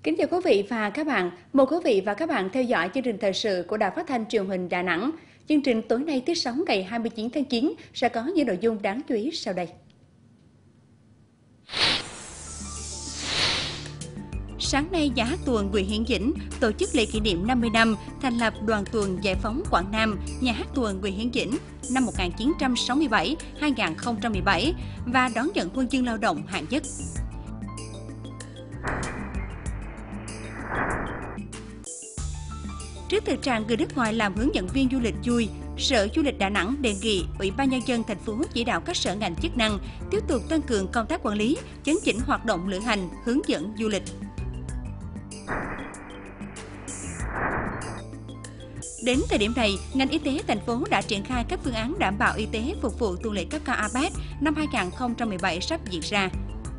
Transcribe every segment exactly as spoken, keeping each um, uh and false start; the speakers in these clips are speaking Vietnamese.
Kính chào quý vị và các bạn. Mời quý vị và các bạn theo dõi chương trình thời sự của Đài Phát thanh Truyền hình Đà Nẵng. Chương trình tối nay thứ Sáu ngày hai mươi chín tháng chín sẽ có những nội dung đáng chú ý sau đây. Sáng nay, Nhà hát tuồng Nguyễn Hiển Dĩnh tổ chức lễ kỷ niệm năm mươi năm thành lập Đoàn tuồng Giải phóng Quảng Nam, Nhà hát tuồng Nguyễn Hiển Dĩnh năm một nghìn chín trăm sáu mươi bảy đến hai nghìn không trăm mười bảy và đón nhận huân chương lao động hạng nhất. Trước thực trạng người nước ngoài làm hướng dẫn viên du lịch chui, Sở Du lịch Đà Nẵng đề nghị Ủy ban Nhân dân thành phố chỉ đạo các sở ngành chức năng tiếp tục tăng cường công tác quản lý, chấn chỉnh hoạt động lữ hành, hướng dẫn du lịch. Đến thời điểm này, ngành y tế thành phố đã triển khai các phương án đảm bảo y tế phục vụ tuần lễ cấp cao a pếc năm hai nghìn không trăm mười bảy sắp diễn ra.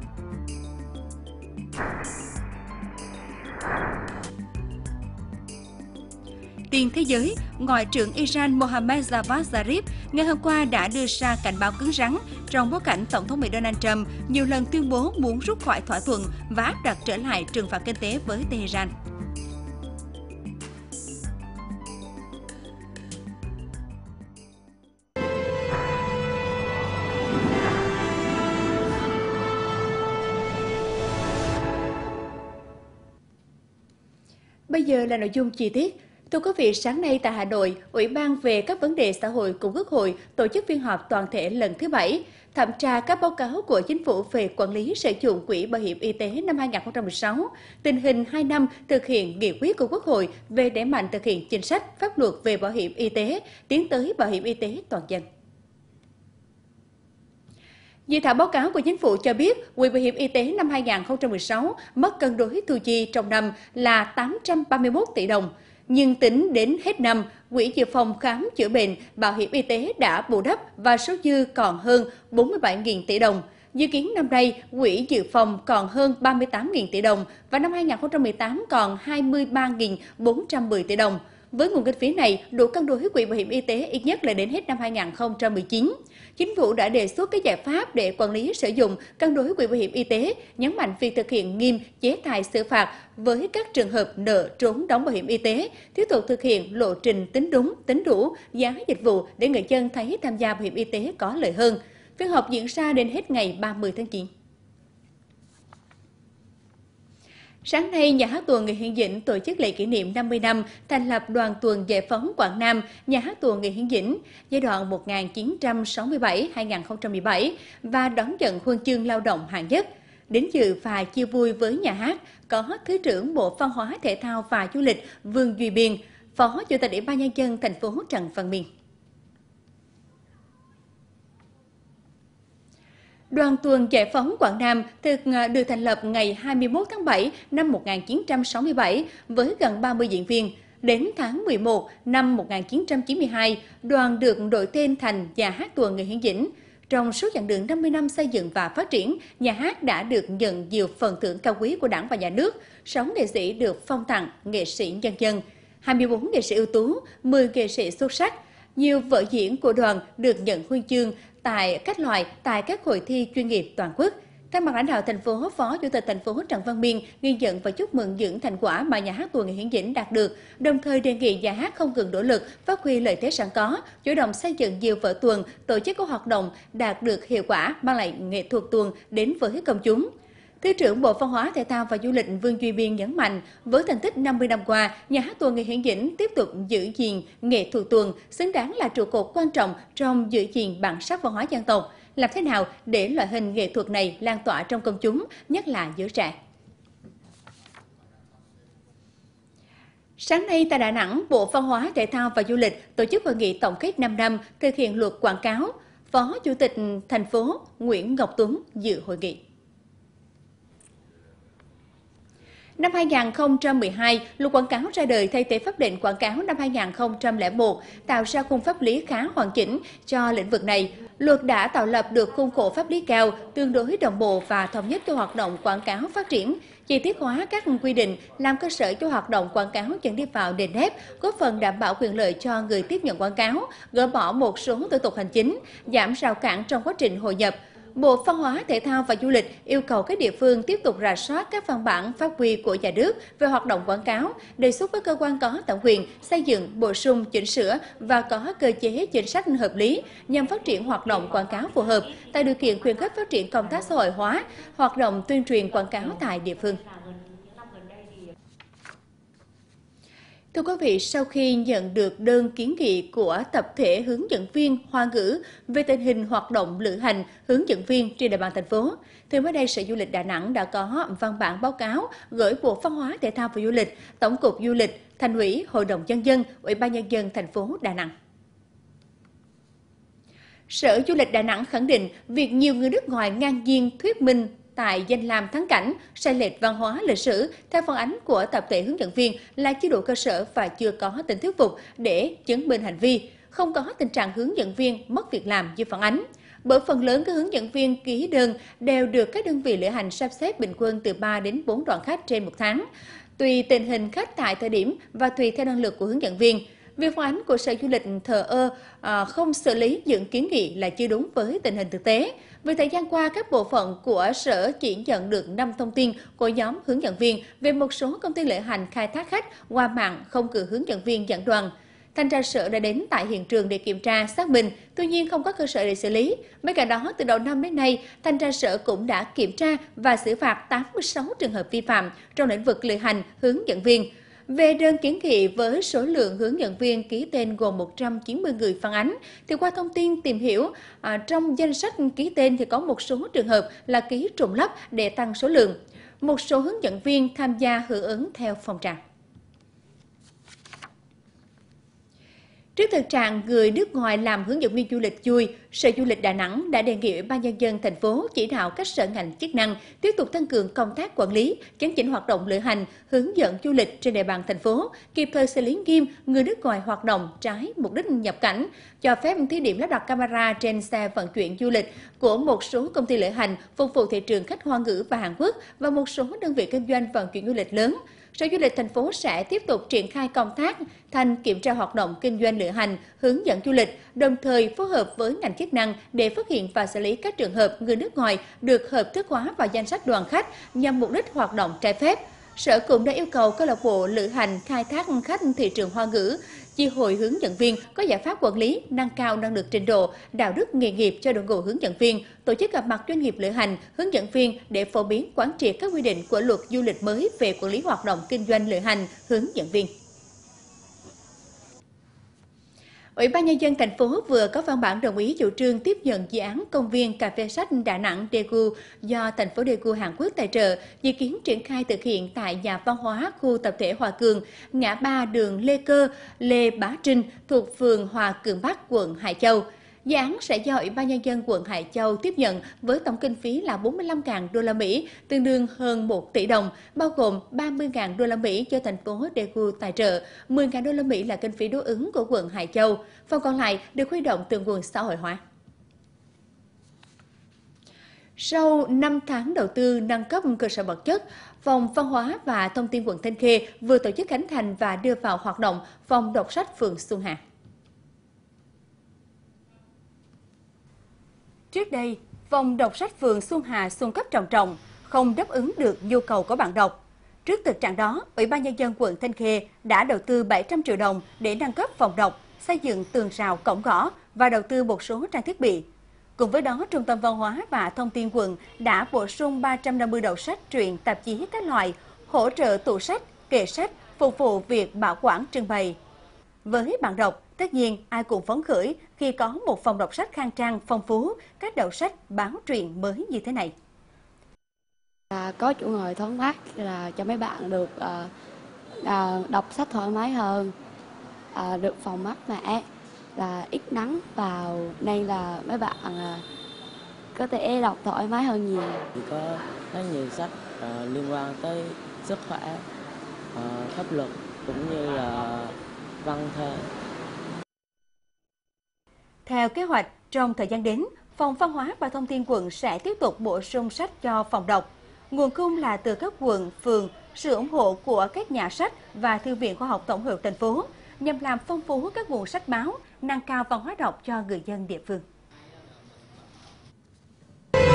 Tin thế giới, Ngoại trưởng Iran Mohammad Javad Zarif ngày hôm qua đã đưa ra cảnh báo cứng rắn trong bối cảnh Tổng thống Mỹ Donald Trump nhiều lần tuyên bố muốn rút khỏi thỏa thuận và áp đặt trở lại trừng phạt kinh tế với Tehran. Bây giờ là nội dung chi tiết. Thưa quý vị, sáng nay tại Hà Nội, Ủy ban về các vấn đề xã hội của Quốc hội tổ chức phiên họp toàn thể lần thứ bảy, thẩm tra các báo cáo của Chính phủ về quản lý sử dụng Quỹ Bảo hiểm Y tế năm hai nghìn không trăm mười sáu, tình hình hai năm thực hiện nghị quyết của Quốc hội về đẩy mạnh thực hiện chính sách pháp luật về bảo hiểm y tế, tiến tới bảo hiểm y tế toàn dân. Dự thảo báo cáo của Chính phủ cho biết, Quỹ Bảo hiểm Y tế năm hai nghìn không trăm mười sáu mất cân đối thu chi trong năm là tám trăm ba mươi mốt tỷ đồng. Nhưng tính đến hết năm, Quỹ dự phòng khám chữa bệnh, bảo hiểm y tế đã bù đắp và số dư còn hơn bốn mươi bảy nghìn tỷ đồng. Dự kiến năm nay, Quỹ dự phòng còn hơn ba mươi tám nghìn tỷ đồng và năm hai nghìn không trăm mười tám còn hai mươi ba nghìn bốn trăm mười tỷ đồng. Với nguồn kinh phí này, đủ cân đối Quỹ Bảo hiểm Y tế ít nhất là đến hết năm hai nghìn không trăm mười chín. Chính phủ đã đề xuất các giải pháp để quản lý sử dụng cân đối Quỹ Bảo hiểm Y tế, nhấn mạnh việc thực hiện nghiêm chế tài xử phạt với các trường hợp nợ trốn đóng bảo hiểm y tế, tiếp tục thực hiện lộ trình tính đúng, tính đủ, giá dịch vụ để người dân thấy tham gia bảo hiểm y tế có lợi hơn. Phiên họp diễn ra đến hết ngày ba mươi tháng chín. Sáng nay, Nhà hát tuồng Nguyễn Hiển Dĩnh tổ chức lễ kỷ niệm năm mươi năm thành lập Đoàn tuồng Giải phóng Quảng Nam, Nhà hát tuồng Nguyễn Hiển Dĩnh giai đoạn một nghìn chín trăm sáu mươi bảy đến hai nghìn không trăm mười bảy và đón nhận huân chương lao động hạng nhất. Đến dự và chia vui với nhà hát có Thứ trưởng Bộ Văn hóa Thể thao và Du lịch Vương Duy Biên, Phó Chủ tịch Ủy ban Nhân dân thành phố Trần Văn Miền. Đoàn tuồng Giải phóng Quảng Nam thực được thành lập ngày hai mươi mốt tháng bảy năm một nghìn chín trăm sáu mươi bảy với gần ba mươi diễn viên. Đến tháng mười một năm một nghìn chín trăm chín mươi hai, đoàn được đổi tên thành Nhà hát tuồng Nguyễn Hiển Dĩnh. Trong suốt chặng đường năm mươi năm xây dựng và phát triển, nhà hát đã được nhận nhiều phần thưởng cao quý của Đảng và Nhà nước, sáu nghệ sĩ được phong tặng nghệ sĩ nhân dân, hai mươi bốn nghệ sĩ ưu tú, mười nghệ sĩ xuất sắc. Nhiều vở diễn của đoàn được nhận huân chương tại các loại tại các hội thi chuyên nghiệp toàn quốc. Thay mặt lãnh đạo thành phố, Phó Chủ tịch thành phố Trần Văn Miền ghi nhận và chúc mừng những thành quả mà Nhà hát tuồng Nguyễn Hiển Dĩnh đạt được, đồng thời đề nghị nhà hát không ngừng nỗ lực phát huy lợi thế sẵn có, chủ động xây dựng nhiều vở tuồng, tổ chức các hoạt động đạt được hiệu quả, mang lại nghệ thuật tuồng đến với công chúng. Thứ trưởng Bộ Văn hóa Thể thao và Du lịch Vương Duy Biên nhấn mạnh, với thành tích năm mươi năm qua, Nhà hát tuồng Nguyễn Hiển Dĩnh tiếp tục giữ gìn nghệ thuật tuồng, xứng đáng là trụ cột quan trọng trong giữ gìn bản sắc văn hóa dân tộc. Làm thế nào để loại hình nghệ thuật này lan tỏa trong công chúng, nhất là giới trẻ? Sáng nay tại Đà Nẵng, Bộ Văn hóa Thể thao và Du lịch tổ chức hội nghị tổng kết năm năm thực hiện luật quảng cáo. Phó Chủ tịch thành phố Nguyễn Ngọc Tuấn dự hội nghị. Năm hai nghìn không trăm mười hai, luật quảng cáo ra đời thay thế pháp lệnh quảng cáo năm hai nghìn không trăm lẻ một, tạo ra khung pháp lý khá hoàn chỉnh cho lĩnh vực này. Luật đã tạo lập được khuôn khổ pháp lý cao, tương đối đồng bộ và thống nhất cho hoạt động quảng cáo phát triển, chi tiết hóa các quy định làm cơ sở cho hoạt động quảng cáo dần đi vào nền nếp, góp phần đảm bảo quyền lợi cho người tiếp nhận quảng cáo, gỡ bỏ một số thủ tục hành chính, giảm rào cản trong quá trình hội nhập. Bộ Văn hóa, Thể thao và Du lịch yêu cầu các địa phương tiếp tục rà soát các văn bản pháp quy của nhà nước về hoạt động quảng cáo, đề xuất với cơ quan có thẩm quyền xây dựng, bổ sung, chỉnh sửa và có cơ chế chính sách hợp lý nhằm phát triển hoạt động quảng cáo phù hợp, tạo điều kiện khuyến khích phát triển công tác xã hội hóa, hoạt động tuyên truyền quảng cáo tại địa phương. Thưa quý vị, sau khi nhận được đơn kiến nghị của tập thể hướng dẫn viên Hoa ngữ về tình hình hoạt động lữ hành hướng dẫn viên trên địa bàn thành phố, thì mới đây Sở Du lịch Đà Nẵng đã có văn bản báo cáo gửi Bộ Văn hóa, Thể thao và Du lịch, Tổng cục Du lịch, Thành ủy, Hội đồng Nhân dân, Ủy ban Nhân dân thành phố Đà Nẵng. Sở Du lịch Đà Nẵng khẳng định việc nhiều người nước ngoài ngang nhiên thuyết minh tại danh lam thắng cảnh, sai lệch văn hóa lịch sử theo phản ánh của tập thể hướng dẫn viên là chưa đủ cơ sở và chưa có tính thuyết phục để chứng minh hành vi, không có tình trạng hướng dẫn viên mất việc làm như phản ánh. Bởi phần lớn các hướng dẫn viên ký đơn đều được các đơn vị lữ hành sắp xếp bình quân từ ba đến bốn đoàn khách trên một tháng, tùy tình hình khách tại thời điểm và tùy theo năng lực của hướng dẫn viên. Việc phản ánh của Sở Du lịch thờ ơ, à, không xử lý những kiến nghị là chưa đúng với tình hình thực tế. Vì thời gian qua, các bộ phận của Sở chỉ nhận được năm thông tin của nhóm hướng dẫn viên về một số công ty lữ hành khai thác khách qua mạng không cử hướng dẫn viên dẫn đoàn. Thanh tra Sở đã đến tại hiện trường để kiểm tra, xác minh, tuy nhiên không có cơ sở để xử lý. Bên cạnh đó, từ đầu năm đến nay, Thanh tra Sở cũng đã kiểm tra và xử phạt tám mươi sáu trường hợp vi phạm trong lĩnh vực lữ hành hướng dẫn viên. Về đơn kiến nghị với số lượng hướng dẫn viên ký tên gồm một trăm chín mươi người phản ánh, thì qua thông tin tìm hiểu, à, trong danh sách ký tên thì có một số trường hợp là ký trùng lắp để tăng số lượng. Một số hướng dẫn viên tham gia hưởng ứng theo phong trào. Trước thực trạng người nước ngoài làm hướng dẫn viên du lịch chui, Sở Du lịch Đà Nẵng đã đề nghị Ủy ban Nhân dân thành phố chỉ đạo các sở ngành chức năng tiếp tục tăng cường công tác quản lý, chấn chỉnh hoạt động lữ hành, hướng dẫn du lịch trên địa bàn thành phố, kịp thời xử lý nghiêm người nước ngoài hoạt động trái mục đích nhập cảnh, cho phép thí điểm lắp đặt camera trên xe vận chuyển du lịch của một số công ty lữ hành phục vụ thị trường khách Hoa ngữ và Hàn Quốc và một số đơn vị kinh doanh vận chuyển du lịch lớn. Sở Du lịch thành phố sẽ tiếp tục triển khai công tác thanh kiểm tra hoạt động kinh doanh lữ hành, hướng dẫn du lịch, đồng thời phối hợp với ngành chức năng để phát hiện và xử lý các trường hợp người nước ngoài được hợp thức hóa vào danh sách đoàn khách nhằm mục đích hoạt động trái phép. Sở cũng đã yêu cầu câu lạc bộ lữ hành khai thác khách thị trường Hoa ngữ, chi hội hướng dẫn viên có giải pháp quản lý, nâng cao năng lực trình độ, đạo đức nghề nghiệp cho đội ngũ hướng dẫn viên, tổ chức gặp mặt doanh nghiệp lữ hành, hướng dẫn viên để phổ biến quán triệt các quy định của luật du lịch mới về quản lý hoạt động kinh doanh lữ hành, hướng dẫn viên. Ủy ban Nhân dân thành phố vừa có văn bản đồng ý chủ trương tiếp nhận dự án công viên cà phê sách Đà Nẵng Daegu do thành phố Daegu Hàn Quốc tài trợ, dự kiến triển khai thực hiện tại nhà văn hóa khu tập thể Hòa Cường, ngã ba đường Lê Cơ, Lê Bá Trinh thuộc phường Hòa Cường Bắc, quận Hải Châu. Dự án sẽ do Ủy ban Nhân dân quận Hải Châu tiếp nhận với tổng kinh phí là bốn mươi lăm nghìn đô la Mỹ, tương đương hơn một tỷ đồng, bao gồm ba mươi nghìn đô la Mỹ do thành phố Daegu tài trợ, mười nghìn đô la Mỹ là kinh phí đối ứng của quận Hải Châu, phần còn lại được huy động từ nguồn xã hội hóa. Sau năm tháng đầu tư nâng cấp cơ sở vật chất, Phòng Văn hóa và Thông tin quận Thanh Khê vừa tổ chức khánh thành và đưa vào hoạt động phòng đọc sách phường Xuân Hà. Trước đây, phòng đọc sách phường Xuân Hà xuống cấp trầm trọng, không đáp ứng được nhu cầu của bạn đọc. Trước thực trạng đó, Ủy ban Nhân dân quận Thanh Khê đã đầu tư bảy trăm triệu đồng để nâng cấp phòng đọc, xây dựng tường rào cổng gõ và đầu tư một số trang thiết bị. Cùng với đó, Trung tâm Văn hóa và Thông tin quận đã bổ sung ba trăm năm mươi đầu sách truyện, tạp chí các loại, hỗ trợ tủ sách, kệ sách, phục vụ việc bảo quản trưng bày. Với bạn đọc, tất nhiên ai cũng phấn khởi khi có một phòng đọc sách khang trang, phong phú, các đầu sách báo truyện mới như thế này. À, có chỗ ngồi thoáng mát là cho mấy bạn được à, à, đọc sách thoải mái hơn, à, được phòng mát mẻ, là ít nắng vào nên là mấy bạn à, có thể đọc thoải mái hơn nhiều. Có rất nhiều sách à, liên quan tới sức khỏe, à, pháp luật cũng như là văn thơ. Theo kế hoạch, trong thời gian đến, Phòng Văn hóa và Thông tin quận sẽ tiếp tục bổ sung sách cho phòng đọc. Nguồn cung là từ các quận, phường, sự ủng hộ của các nhà sách và Thư viện Khoa học Tổng hợp thành phố, nhằm làm phong phú các nguồn sách báo, nâng cao văn hóa đọc cho người dân địa phương.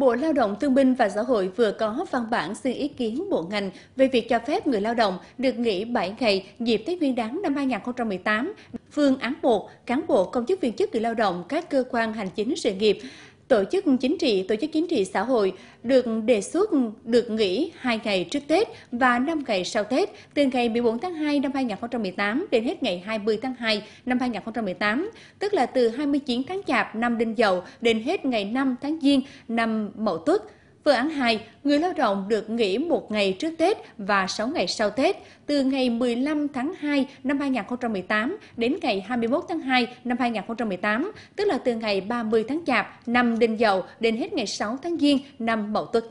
Bộ Lao động Thương binh và Xã hội vừa có văn bản xin ý kiến bộ ngành về việc cho phép người lao động được nghỉ bảy ngày dịp Tết Nguyên đán năm hai nghìn không trăm mười tám. Phương án một, cán bộ công chức viên chức người lao động các cơ quan hành chính sự nghiệp, tổ chức chính trị, tổ chức chính trị xã hội được đề xuất được nghỉ hai ngày trước Tết và năm ngày sau Tết, từ ngày mười bốn tháng hai năm hai nghìn không trăm mười tám đến hết ngày hai mươi tháng hai năm hai nghìn không trăm mười tám, tức là từ hai mươi chín tháng Chạp năm Đinh Dậu đến hết ngày năm tháng Giêng năm Mậu Tuất. Phương án hai, người lao động được nghỉ một ngày trước Tết và sáu ngày sau Tết, từ ngày mười lăm tháng hai năm hai nghìn không trăm mười tám đến ngày hai mươi mốt tháng hai năm hai nghìn không trăm mười tám, tức là từ ngày ba mươi tháng Chạp năm Đinh Dậu đến hết ngày sáu tháng Giêng năm Mậu Tuất.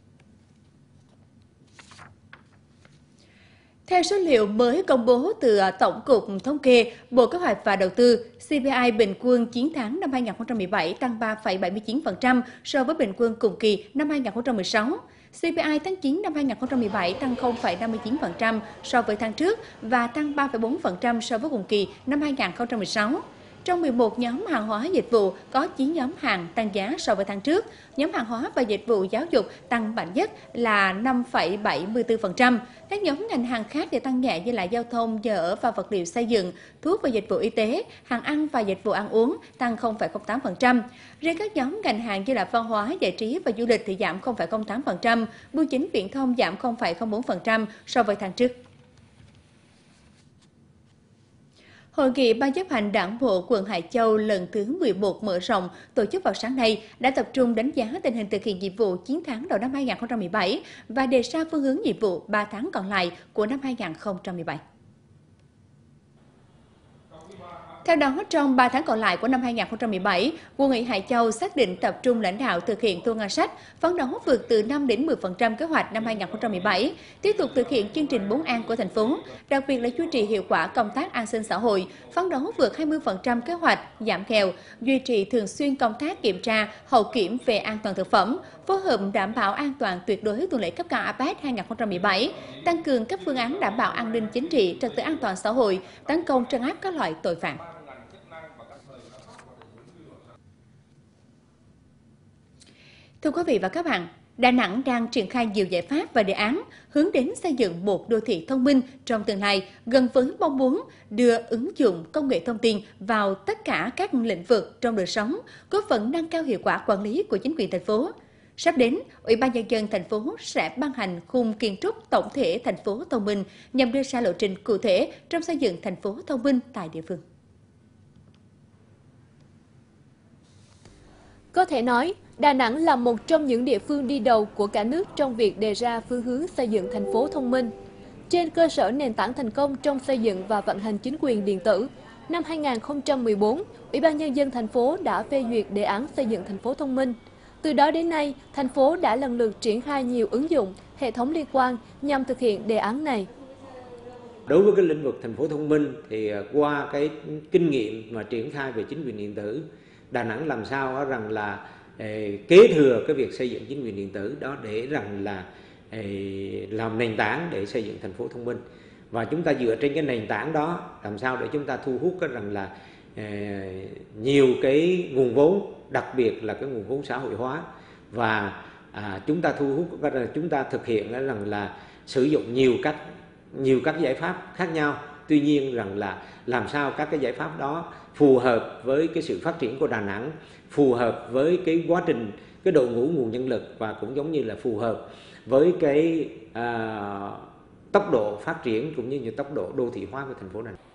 Theo số liệu mới công bố từ Tổng cục Thống kê, Bộ Kế hoạch và Đầu tư, xê pê i bình quân chín tháng năm hai nghìn không trăm mười bảy tăng ba phẩy bảy mươi chín phần trăm so với bình quân cùng kỳ năm hai nghìn không trăm mười sáu. xê pê i tháng chín năm hai nghìn không trăm mười bảy tăng không phẩy năm mươi chín phần trăm so với tháng trước và tăng ba phẩy bốn phần trăm so với cùng kỳ năm hai nghìn không trăm mười sáu. Trong mười một nhóm hàng hóa dịch vụ có chín nhóm hàng tăng giá so với tháng trước. Nhóm hàng hóa và dịch vụ giáo dục tăng mạnh nhất là năm phẩy bảy mươi tư phần trăm. Các nhóm ngành hàng khác thì tăng nhẹ như là giao thông, nhà ở và vật liệu xây dựng, thuốc và dịch vụ y tế, hàng ăn và dịch vụ ăn uống tăng không phẩy không tám phần trăm. Riêng các nhóm ngành hàng như là văn hóa, giải trí và du lịch thì giảm không phẩy không tám phần trăm, bưu chính viễn thông giảm không phẩy không bốn phần trăm so với tháng trước. Hội nghị Ban chấp hành Đảng bộ quận Hải Châu lần thứ mười một mở rộng tổ chức vào sáng nay đã tập trung đánh giá tình hình thực hiện nhiệm vụ chín tháng đầu năm hai nghìn không trăm mười bảy và đề ra phương hướng nhiệm vụ ba tháng còn lại của năm hai nghìn không trăm mười bảy. Theo đó, trong ba tháng còn lại của năm hai nghìn không trăm mười bảy, quận ủy Hải Châu xác định tập trung lãnh đạo thực hiện thu ngân sách, phấn đấu vượt từ năm đến mười phần trăm kế hoạch năm hai nghìn không trăm mười bảy, tiếp tục thực hiện chương trình bốn an của thành phố, đặc biệt là duy trì hiệu quả công tác an sinh xã hội, phấn đấu vượt hai mươi phần trăm kế hoạch giảm nghèo, duy trì thường xuyên công tác kiểm tra, hậu kiểm về an toàn thực phẩm, phối hợp đảm bảo an toàn tuyệt đối tuần lễ cấp cao a pếc hai nghìn không trăm mười bảy, tăng cường các phương án đảm bảo an ninh chính trị, trật tự an toàn xã hội, tấn công trấn áp các loại tội phạm. Thưa quý vị và các bạn, Đà Nẵng đang triển khai nhiều giải pháp và đề án hướng đến xây dựng một đô thị thông minh trong tương lai, gần với mong muốn đưa ứng dụng công nghệ thông tin vào tất cả các lĩnh vực trong đời sống, góp phần nâng cao hiệu quả quản lý của chính quyền thành phố. Sắp đến, Ủy ban Nhân dân thành phố sẽ ban hành khung kiến trúc tổng thể thành phố thông minh nhằm đưa ra lộ trình cụ thể trong xây dựng thành phố thông minh tại địa phương. Có thể nói, Đà Nẵng là một trong những địa phương đi đầu của cả nước trong việc đề ra phương hướng xây dựng thành phố thông minh. Trên cơ sở nền tảng thành công trong xây dựng và vận hành chính quyền điện tử, năm hai nghìn không trăm mười bốn, Ủy ban Nhân dân thành phố đã phê duyệt đề án xây dựng thành phố thông minh. Từ đó đến nay, thành phố đã lần lượt triển khai nhiều ứng dụng, hệ thống liên quan nhằm thực hiện đề án này. Đối với cái lĩnh vực thành phố thông minh thì qua cái kinh nghiệm mà triển khai về chính quyền điện tử, Đà Nẵng làm sao rằng là kế thừa cái việc xây dựng chính quyền điện tử đó để rằng là làm nền tảng để xây dựng thành phố thông minh, và chúng ta dựa trên cái nền tảng đó làm sao để chúng ta thu hút cái rằng là nhiều cái nguồn vốn, đặc biệt là cái nguồn vốn xã hội hóa, và à, chúng ta thu hút chúng ta thực hiện rằng là sử dụng nhiều cách nhiều các giải pháp khác nhau. Tuy nhiên rằng là làm sao các cái giải pháp đó phù hợp với cái sự phát triển của Đà Nẵng, phù hợp với cái quá trình, cái đội ngũ nguồn nhân lực, và cũng giống như là phù hợp với cái à, tốc độ phát triển cũng như, như tốc độ đô thị hóa của thành phố Đà Nẵng.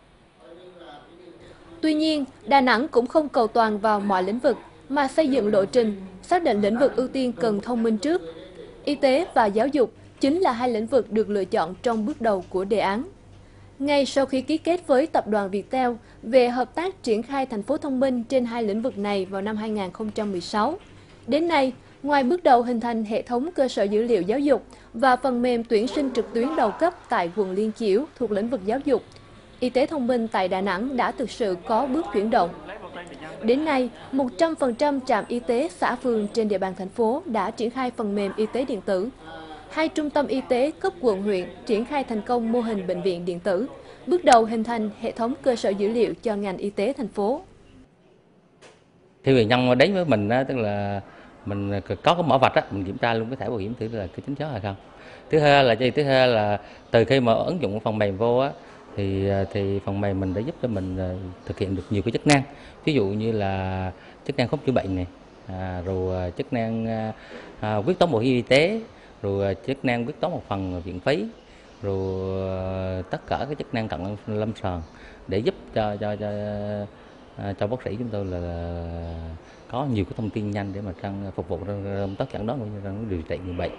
Tuy nhiên, Đà Nẵng cũng không cầu toàn vào mọi lĩnh vực mà xây dựng lộ trình, xác định lĩnh vực ưu tiên cần thông minh trước. Y tế và giáo dục chính là hai lĩnh vực được lựa chọn trong bước đầu của đề án. Ngay sau khi ký kết với tập đoàn Viettel về hợp tác triển khai thành phố thông minh trên hai lĩnh vực này vào năm hai nghìn không trăm mười sáu, đến nay, ngoài bước đầu hình thành hệ thống cơ sở dữ liệu giáo dục và phần mềm tuyển sinh trực tuyến đầu cấp tại quận Liên Chiểu thuộc lĩnh vực giáo dục, y tế thông minh tại Đà Nẵng đã thực sự có bước chuyển động. Đến nay, một trăm phần trăm trạm y tế xã phường trên địa bàn thành phố đã triển khai phần mềm y tế điện tử. Hai trung tâm y tế cấp quận huyện triển khai thành công mô hình bệnh viện điện tử, bước đầu hình thành hệ thống cơ sở dữ liệu cho ngành y tế thành phố. Khi người nhân đến với mình, tức là mình có cái mã vạch á, mình kiểm tra luôn cái thẻ bảo hiểm thử là cái chính xác hay không. Thứ hai là gì? Thứ hai là từ khi mà ứng dụng phần mềm vô á, thì thì phần mềm mình đã giúp cho mình thực hiện được nhiều cái chức năng, ví dụ như là chức năng khám chữa bệnh này, à, rồi chức năng à, quyết toán bảo hiểm y tế, rồi chức năng quyết toán một phần viện phí, rồi tất cả các chức năng cận lâm sàng để giúp cho cho cho cho bác sĩ chúng tôi là, là có nhiều cái thông tin nhanh để mà trang phục vụ công tác chẩn đoán cũng như trong điều trị người bệnh.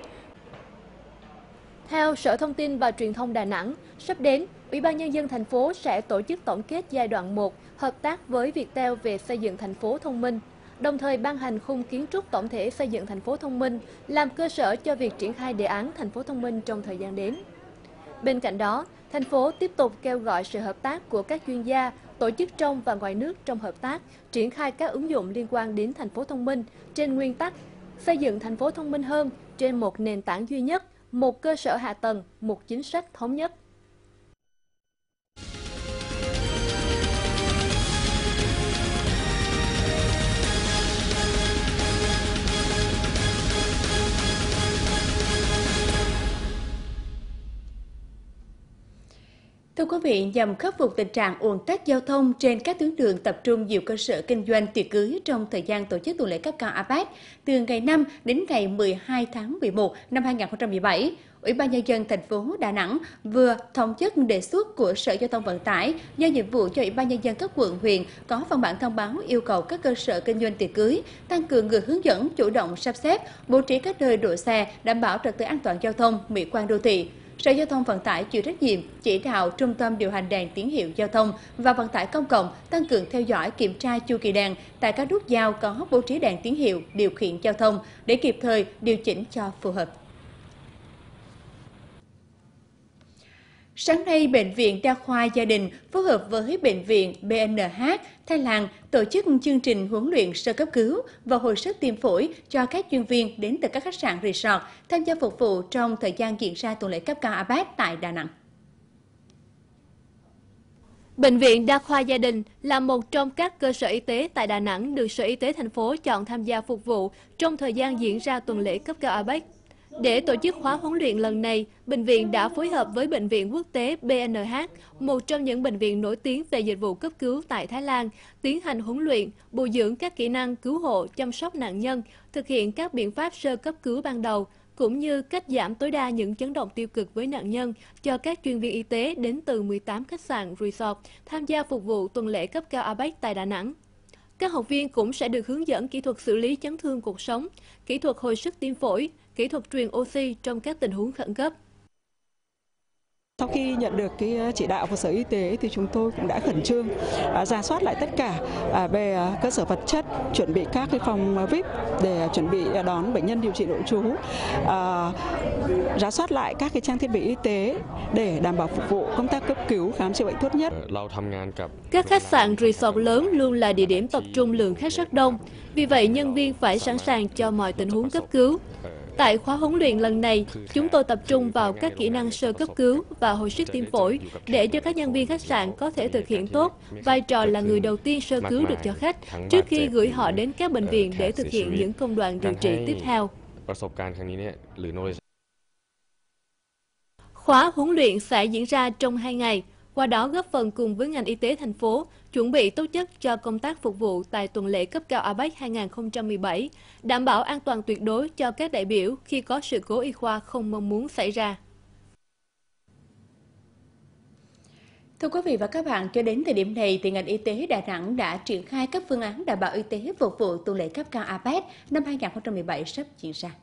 Theo Sở Thông tin và Truyền thông Đà Nẵng, sắp đến, Ủy ban Nhân dân thành phố sẽ tổ chức tổng kết giai đoạn một hợp tác với Viettel về xây dựng thành phố thông minh, đồng thời ban hành khung kiến trúc tổng thể xây dựng thành phố thông minh, làm cơ sở cho việc triển khai đề án thành phố thông minh trong thời gian đến. Bên cạnh đó, thành phố tiếp tục kêu gọi sự hợp tác của các chuyên gia, tổ chức trong và ngoài nước trong hợp tác, triển khai các ứng dụng liên quan đến thành phố thông minh trên nguyên tắc xây dựng thành phố thông minh hơn trên một nền tảng duy nhất, một cơ sở hạ tầng, một chính sách thống nhất. Thưa quý vị, nhằm khắc phục tình trạng ùn tắc giao thông trên các tuyến đường tập trung nhiều cơ sở kinh doanh tiệc cưới trong thời gian tổ chức tuần lễ cấp cao a pếch từ ngày năm đến ngày mười hai tháng mười một năm hai nghìn không trăm mười bảy, Ủy ban Nhân dân thành phố Đà Nẵng vừa thống nhất đề xuất của Sở Giao thông Vận tải giao nhiệm vụ cho Ủy ban Nhân dân các quận huyện có văn bản thông báo yêu cầu các cơ sở kinh doanh tiệc cưới tăng cường người hướng dẫn, chủ động sắp xếp, bố trí các nơi đỗ xe, đảm bảo trật tự an toàn giao thông, mỹ quan đô thị. Sở Giao thông Vận tải chịu trách nhiệm chỉ đạo Trung tâm điều hành đèn tín hiệu giao thông và vận tải công cộng tăng cường theo dõi kiểm tra chu kỳ đèn tại các nút giao có bố trí đèn tín hiệu điều khiển giao thông để kịp thời điều chỉnh cho phù hợp. Sáng nay, Bệnh viện Đa khoa Gia đình phối hợp với Bệnh viện bê en hát Thái Lan tổ chức chương trình huấn luyện sơ cấp cứu và hồi sức tim phổi cho các chuyên viên đến từ các khách sạn resort tham gia phục vụ trong thời gian diễn ra tuần lễ cấp cao a pếch tại Đà Nẵng. Bệnh viện Đa khoa Gia đình là một trong các cơ sở y tế tại Đà Nẵng được Sở Y tế thành phố chọn tham gia phục vụ trong thời gian diễn ra tuần lễ cấp cao a pếch. Để tổ chức khóa huấn luyện lần này, bệnh viện đã phối hợp với Bệnh viện Quốc tế bê en hát, một trong những bệnh viện nổi tiếng về dịch vụ cấp cứu tại Thái Lan, tiến hành huấn luyện, bồi dưỡng các kỹ năng cứu hộ, chăm sóc nạn nhân, thực hiện các biện pháp sơ cấp cứu ban đầu, cũng như cách giảm tối đa những chấn động tiêu cực với nạn nhân cho các chuyên viên y tế đến từ mười tám khách sạn resort tham gia phục vụ tuần lễ cấp cao a pếch tại Đà Nẵng. Các học viên cũng sẽ được hướng dẫn kỹ thuật xử lý chấn thương cuộc sống, kỹ thuật hồi sức tim phổi, kỹ thuật truyền oxy trong các tình huống khẩn cấp. Sau khi nhận được cái chỉ đạo của Sở Y tế thì chúng tôi cũng đã khẩn trương à, rà soát lại tất cả à, về à, cơ sở vật chất, chuẩn bị các cái phòng vi ai pi để chuẩn bị đón bệnh nhân điều trị nội trú, à, rà soát lại các cái trang thiết bị y tế để đảm bảo phục vụ công tác cấp cứu khám chữa bệnh tốt nhất. Các khách sạn resort lớn luôn là địa điểm tập trung lượng khách rất đông, vì vậy nhân viên phải sẵn sàng cho mọi tình huống cấp cứu. Tại khóa huấn luyện lần này, chúng tôi tập trung vào các kỹ năng sơ cấp cứu và hồi sức tim phổi để cho các nhân viên khách sạn có thể thực hiện tốt vai trò là người đầu tiên sơ cứu được cho khách trước khi gửi họ đến các bệnh viện để thực hiện những công đoạn điều trị tiếp theo. Khóa huấn luyện sẽ diễn ra trong hai ngày, qua đó góp phần cùng với ngành y tế thành phố chuẩn bị tốt nhất cho công tác phục vụ tại tuần lễ cấp cao a pếch hai nghìn không trăm mười bảy, đảm bảo an toàn tuyệt đối cho các đại biểu khi có sự cố y khoa không mong muốn xảy ra. Thưa quý vị và các bạn, cho đến thời điểm này thì ngành y tế Đà Nẵng đã triển khai các phương án đảm bảo y tế phục vụ tuần lễ cấp cao a pếch năm hai nghìn không trăm mười bảy sắp diễn ra.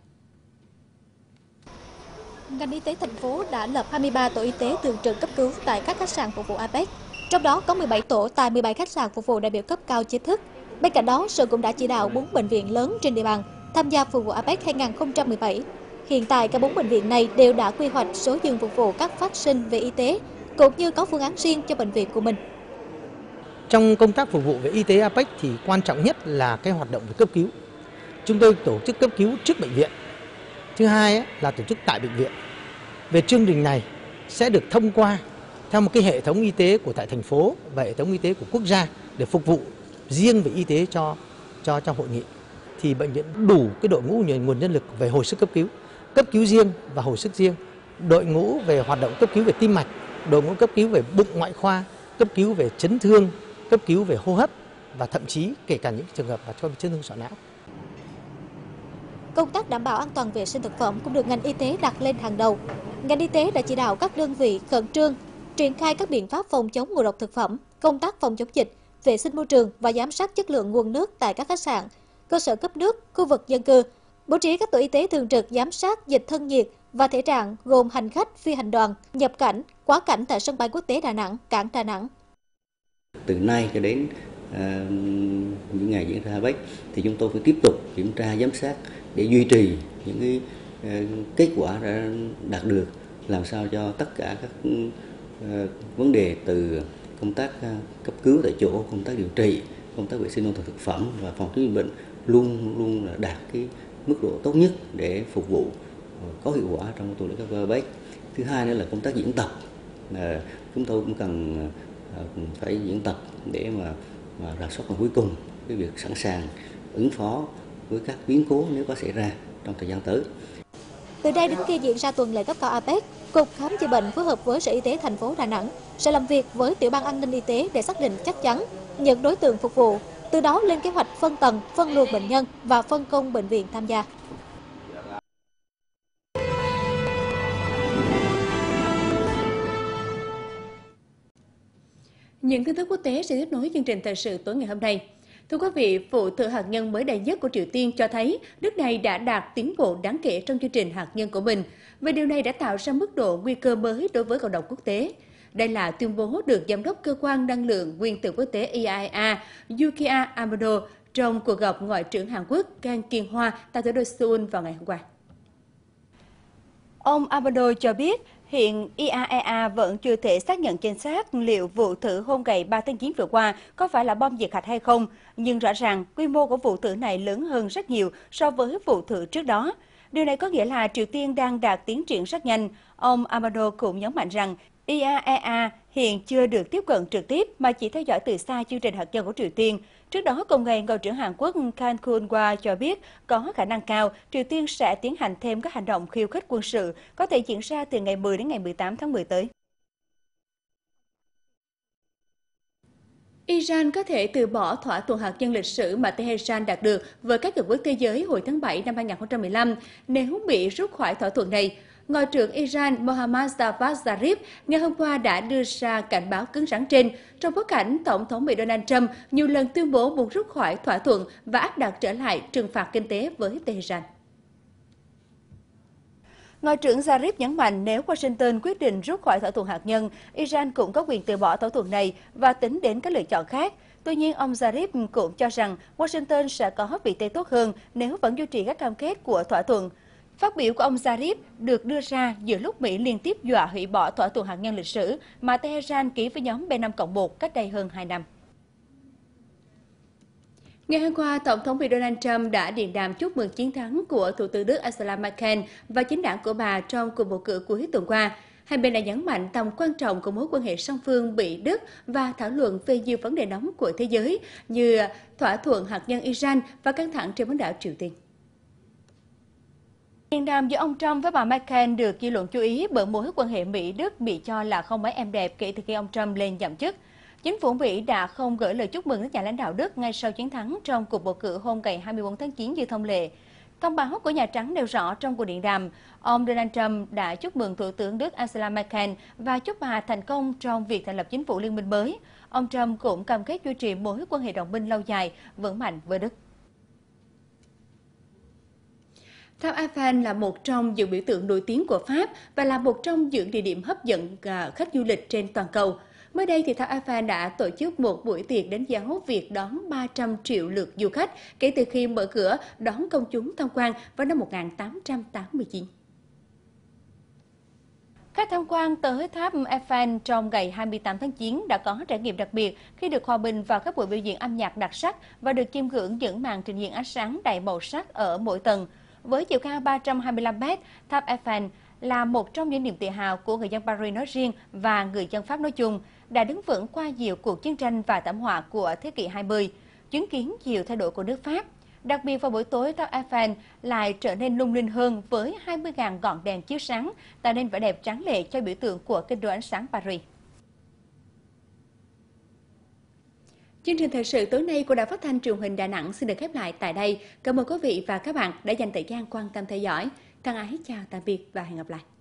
Ngành y tế thành phố đã lập hai mươi ba tổ y tế thường trực cấp cứu tại các khách sạn phục vụ a pếch. Trong đó có mười bảy tổ tại mười bảy khách sạn phục vụ đại biểu cấp cao chính thức. Bên cạnh đó, Sở cũng đã chỉ đạo bốn bệnh viện lớn trên địa bàn tham gia phục vụ a pếch hai nghìn không trăm mười bảy. Hiện tại, cả bốn bệnh viện này đều đã quy hoạch số giường phục vụ các phát sinh về y tế, cũng như có phương án riêng cho bệnh viện của mình. Trong công tác phục vụ về y tế a pếch thì quan trọng nhất là cái hoạt động về cấp cứu. Chúng tôi tổ chức cấp cứu trước bệnh viện. Thứ hai là tổ chức tại bệnh viện. Về chương trình này sẽ được thông qua theo một cái hệ thống y tế của tại thành phố và hệ thống y tế của quốc gia để phục vụ riêng về y tế cho cho cho hội nghị. thì bệnh viện đủ cái đội ngũ nguồn nhân lực về hồi sức cấp cứu, cấp cứu riêng và hồi sức riêng, đội ngũ về hoạt động cấp cứu về tim mạch, đội ngũ cấp cứu về bụng ngoại khoa, cấp cứu về chấn thương, cấp cứu về hô hấp và thậm chí kể cả những trường hợp là cho chấn thương sọ não. Công tác đảm bảo an toàn vệ sinh thực phẩm cũng được ngành y tế đặt lên hàng đầu. Ngành y tế đã chỉ đạo các đơn vị khẩn trương triển khai các biện pháp phòng chống ngộ độc thực phẩm, công tác phòng chống dịch, vệ sinh môi trường và giám sát chất lượng nguồn nước tại các khách sạn, cơ sở cấp nước, khu vực dân cư, bố trí các tổ y tế thường trực giám sát dịch thân nhiệt và thể trạng gồm hành khách, phi hành đoàn, nhập cảnh, quá cảnh tại sân bay quốc tế Đà Nẵng, cảng Đà Nẵng. Từ nay cho đến uh, những ngày diễn ra a pếch thì chúng tôi phải tiếp tục kiểm tra giám sát để duy trì những cái uh, kết quả đã đạt được, làm sao cho tất cả các uh, vấn đề từ công tác uh, cấp cứu tại chỗ, công tác điều trị, công tác vệ sinh an toàn thực phẩm và phòng chống dịch bệnh luôn luôn là đạt cái mức độ tốt nhất để phục vụ uh, có hiệu quả trong tuần lễ cấp a pếch. Thứ hai nữa là công tác diễn tập, uh, chúng tôi cũng cần uh, phải diễn tập để mà, mà rà soát vào cuối cùng cái việc sẵn sàng ứng phó với các biến cố nếu có xảy ra trong thời gian tới. Từ đây đến khi diễn ra tuần lễ cấp cao a pếch, Cục Khám chữa bệnh phối hợp với Sở Y tế thành phố Đà Nẵng sẽ làm việc với Tiểu ban An ninh Y tế để xác định chắc chắn những đối tượng phục vụ, từ đó lên kế hoạch phân tầng, phân luồng bệnh nhân và phân công bệnh viện tham gia. Những tin tức quốc tế sẽ tiếp nối chương trình thời sự tối ngày hôm nay. Thưa quý vị, vụ thử hạt nhân mới đây nhất của Triều Tiên cho thấy nước này đã đạt tiến bộ đáng kể trong chương trình hạt nhân của mình, và điều này đã tạo ra mức độ nguy cơ mới đối với cộng đồng quốc tế. Đây là tuyên bố được Giám đốc Cơ quan Năng lượng Nguyên tử Quốc tế I A E A Yukiya Amado trong cuộc gặp Ngoại trưởng Hàn Quốc Kang Kyung-hwa tại thủ đô Seoul vào ngày hôm qua. Ông Amado cho biết, hiện I A E A vẫn chưa thể xác nhận chính xác liệu vụ thử hôm ngày ba tháng chín vừa qua có phải là bom diệt hạch hay không, nhưng rõ ràng quy mô của vụ thử này lớn hơn rất nhiều so với vụ thử trước đó. Điều này có nghĩa là Triều Tiên đang đạt tiến triển rất nhanh. Ông Amado cũng nhấn mạnh rằng I A E A hiện chưa được tiếp cận trực tiếp mà chỉ theo dõi từ xa chương trình hạt nhân của Triều Tiên. Trước đó, cùng ngày, Ngoại trưởng Hàn Quốc Kang Kyung-hwa cho biết có khả năng cao Triều Tiên sẽ tiến hành thêm các hành động khiêu khích quân sự có thể diễn ra từ ngày mười đến ngày mười tám tháng mười tới. Iran có thể từ bỏ thỏa thuận hạt nhân lịch sử mà Tehran đạt được với các cường quốc thế giới hồi tháng bảy năm hai nghìn không trăm mười lăm nếu Mỹ rút khỏi thỏa thuận này. Ngoại trưởng Iran Mohammad Javad Zarif ngày hôm qua đã đưa ra cảnh báo cứng rắn trên trong bối cảnh Tổng thống Mỹ Donald Trump nhiều lần tuyên bố muốn rút khỏi thỏa thuận và áp đặt trở lại trừng phạt kinh tế với Tehran. Ngoại trưởng Zarif nhấn mạnh nếu Washington quyết định rút khỏi thỏa thuận hạt nhân, Iran cũng có quyền từ bỏ thỏa thuận này và tính đến các lựa chọn khác. Tuy nhiên, ông Zarif cũng cho rằng Washington sẽ có vị thế tốt hơn nếu vẫn duy trì các cam kết của thỏa thuận. Phát biểu của ông Zarif được đưa ra giữa lúc Mỹ liên tiếp dọa hủy bỏ thỏa thuận hạt nhân lịch sử mà Tehran ký với nhóm B năm cộng một cách đây hơn hai năm. Ngày hôm qua, Tổng thống Mỹ Donald Trump đã điện đàm chúc mừng chiến thắng của Thủ tướng Đức Angela Merkel và chính đảng của bà trong cuộc bầu cử cuối tuần qua. Hai bên đã nhấn mạnh tầm quan trọng của mối quan hệ song phương Mỹ-Đức và thảo luận về nhiều vấn đề nóng của thế giới như thỏa thuận hạt nhân Iran và căng thẳng trên bán đảo Triều Tiên. Điện đàm giữa ông Trump với bà Merkel được dư luận chú ý bởi mối quan hệ Mỹ-Đức bị cho là không mấy êm đẹp kể từ khi ông Trump lên nhậm chức. Chính phủ Mỹ đã không gửi lời chúc mừng đến nhà lãnh đạo Đức ngay sau chiến thắng trong cuộc bầu cử hôm ngày hai mươi tư tháng chín như thông lệ. Thông báo của Nhà Trắng nêu rõ trong cuộc điện đàm, ông Donald Trump đã chúc mừng Thủ tướng Đức Angela Merkel và chúc bà thành công trong việc thành lập chính phủ liên minh mới. Ông Trump cũng cam kết duy trì mối quan hệ đồng minh lâu dài, vững mạnh với Đức. Tháp Eiffel là một trong những biểu tượng nổi tiếng của Pháp và là một trong những địa điểm hấp dẫn khách du lịch trên toàn cầu. Mới đây, thì Tháp Eiffel đã tổ chức một buổi tiệc đánh dấu việc đón ba trăm triệu lượt du khách kể từ khi mở cửa đón công chúng tham quan vào năm một nghìn tám trăm tám mươi chín. Khách tham quan tới Tháp Eiffel trong ngày hai mươi tám tháng chín đã có trải nghiệm đặc biệt khi được hòa mình vào các buổi biểu diễn âm nhạc đặc sắc và được chiêm ngưỡng những màn trình diễn ánh sáng đầy màu sắc ở mỗi tầng. Với chiều cao ba trăm hai mươi lăm mét, Tháp Eiffel là một trong những niềm tự hào của người dân Paris nói riêng và người dân Pháp nói chung, đã đứng vững qua nhiều cuộc chiến tranh và thảm họa của thế kỷ hai mươi, chứng kiến nhiều thay đổi của nước Pháp. Đặc biệt vào buổi tối, tháp Eiffel lại trở nên lung linh hơn với hai mươi nghìn ngọn đèn chiếu sáng, tạo nên vẻ đẹp tráng lệ cho biểu tượng của kinh đô ánh sáng Paris. Chương trình thời sự tối nay của Đài Phát thanh Truyền hình Đà Nẵng xin được khép lại tại đây. Cảm ơn quý vị và các bạn đã dành thời gian quan tâm theo dõi. Thân ái chào tạm biệt và hẹn gặp lại.